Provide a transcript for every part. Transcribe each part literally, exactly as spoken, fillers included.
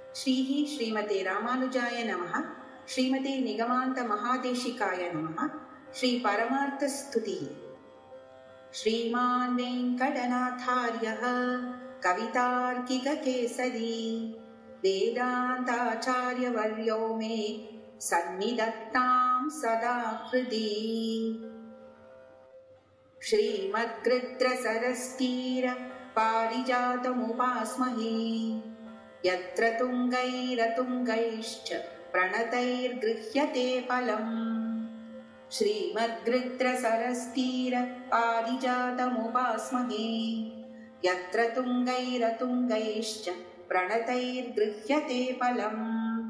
श्रीः श्रीमते रामानुजाय नमः। श्रीमते निगमान्त महादेशिकाय नमः। श्री परमार्थस्तुतिः। श्रीमान् वेङ्कटनाथार्यः कवितार्किककेसरी वेदान्ताचार्यवर्यो मे सन्निधत्तां सदा हृदि। श्रीमद्गृत्रसरस्तीर पारिजातमुपास्महे यत्र तुङ्गैरतुङ्गैश्च प्रणतैर्गृह्यते फलम्। श्रीमद्गृत्रसरस्तीर पारिजातमुपास्महे यत्र तुङ्गैरतुङ्गैश्च प्रणतैर्गृह्यते फलम्।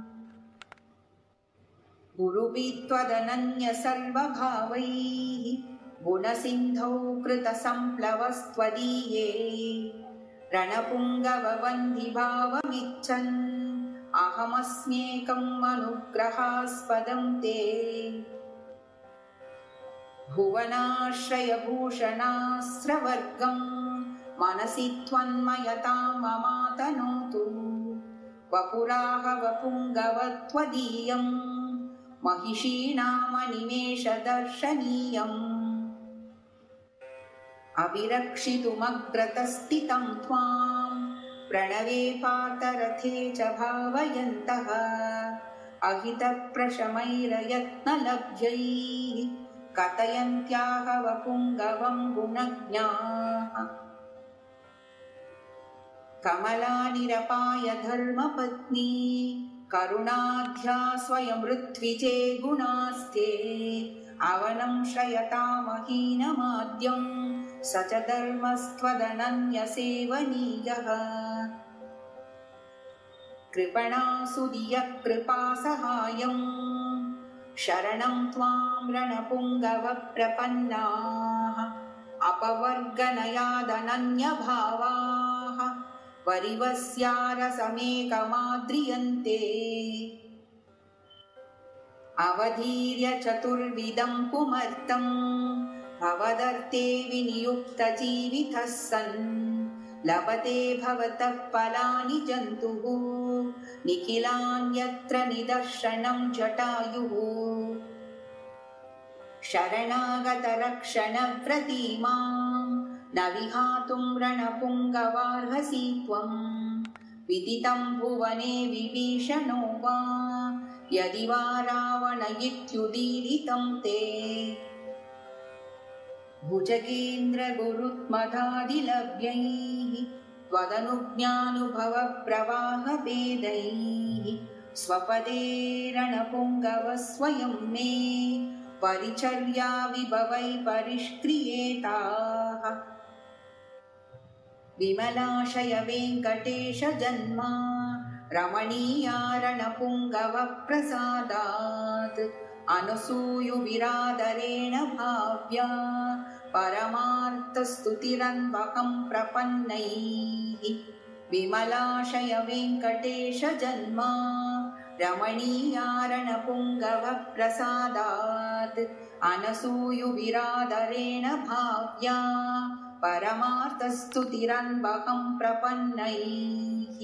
गुरुभित्वदनन्य सर्वभावैः गुणसिन्धौ कृतसम्प्लवस्त्वदीये रणपुङ्गववन्दिभावमिच्छन् अहमस्म्येकम् अनुग्रहास्पदं ते। भुवनाश्रयभूषणास्रवर्गं मनसि त्वन्मयतां ममातनोतु वपुराहवपुङ्गवत्वदीयं महिषीणामनिमेषदर्शनीयम्। अविरक्षितुमग्रतस्थितं त्वां प्रणवे पार्थरथे च भावयन्तः अहितप्रशमैरयत्नलभ्यैः कथयन्त्याह वपुङ्गवं गुणज्ञाः। कमलानिरपाय धर्मपत्नी करुणाढ्या स्वयं ऋत्विजे गुणास्ते अवनं श्रयतामहीनमाद्यं स च धर्मस्त्वदनन्यसेवनीयः। कृपणासुदियकृपासहायं शरणं त्वां रणपुङ्गवप्रपन्नाः अपवर्गनयादनन्यभावाः वरिवस्यारसमेकमाद्रियन्ते। अवधीर्य चतुर्विधं पुमर्तं भवदर्थे विनियुक्तजीवितः सन् लभते भवतः फलानि जन्तुः निखिलान्यत्र निदर्शनं जटायुः। शरणागतरक्षणव्रती मां न विहातुं रणपुङ्गवार्हसि त्वं विदितं भुवने विभीषणो वा यदि वा रावण इत्युदीरितं ते। भुजगेन्द्रगुरुत्मदादिलभ्यैः त्वदनुज्ञानुभवप्रवाहभेदैः स्वपदे रणपुङ्गव स्वयं मे परिचर्या विभवै परिष्क्रियेताः। विमलाशय वेङ्कटेश जन्मा रमणीया रणपुङ्गवप्रसादात् अनुसूयुविरादरेण भाव्या परमार्थस्तुतिरन्वहं प्रपन्नैः। विमलाशय वेङ्कटेश जन्मा रमणीया रणपुङ्गवप्रसादात् अनसूयुविरादरेण भाव्या परमार्थस्तुतिरन्वहं प्रपन्नैः।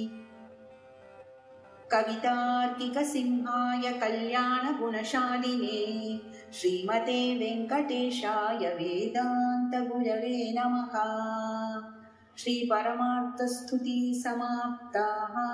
कवितार्किकसिंहाय कल्याणगुणशालिने श्रीमते वेङ्कटेशाय वेदान्तगुरवे नमः। श्री परमार्थस्तुतिः समाप्ता।